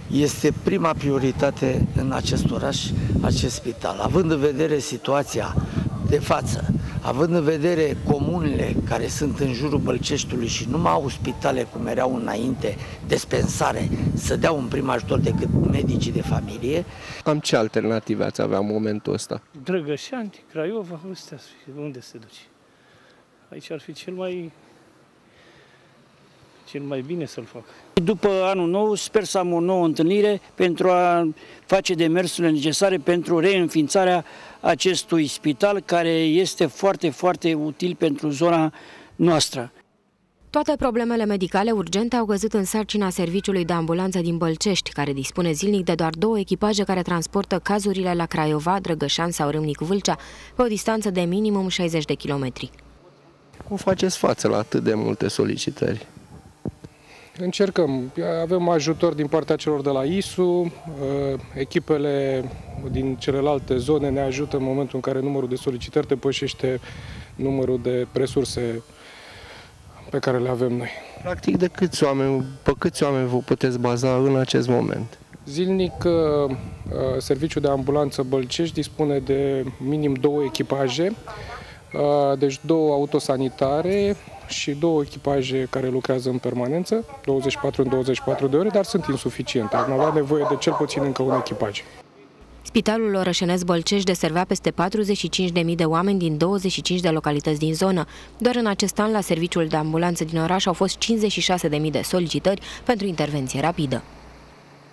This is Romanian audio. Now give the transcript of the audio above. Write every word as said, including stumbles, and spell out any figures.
Este prima prioritate în acest oraș, acest spital. Având în vedere situația de față, având în vedere comunele care sunt în jurul Bălceștiului și nu mai au spitale cum erau înainte, dispensare, să dea un prim ajutor decât medicii de familie. Cam ce alternative ați avea în momentul ăsta? Drăgășani, Craiova, unde se duce? Aici ar fi cel mai, cel mai bine să-l facă. După anul nou sper să am o nouă întâlnire pentru a face demersurile necesare pentru reînființarea acestui spital, care este foarte, foarte util pentru zona noastră. Toate problemele medicale urgente au căzut în sarcina serviciului de ambulanță din Bălcești, care dispune zilnic de doar două echipaje care transportă cazurile la Craiova, Drăgășan sau Râmnic-Vâlcea, pe o distanță de minimum șaizeci de kilometri. Cum faceți față la atât de multe solicitări? Încercăm. Avem ajutor din partea celor de la I S U, echipele din celelalte zone ne ajută în momentul în care numărul de solicitări depășește numărul de resurse pe care le avem noi. Practic, de câți oameni, pe câți oameni vă puteți baza în acest moment? Zilnic, serviciul de ambulanță Bălcești dispune de minim două echipaje, deci două autosanitare și două echipaje care lucrează în permanență, douăzeci și patru în douăzeci și patru de ore, dar sunt insuficiente. Am avea nevoie de cel puțin încă un echipaj. Spitalul orășenesc Bălcești deservea peste patruzeci și cinci de mii de oameni din douăzeci și cinci de localități din zonă. Doar în acest an, la serviciul de ambulanță din oraș au fost cincizeci și șase de mii de solicitări pentru intervenție rapidă.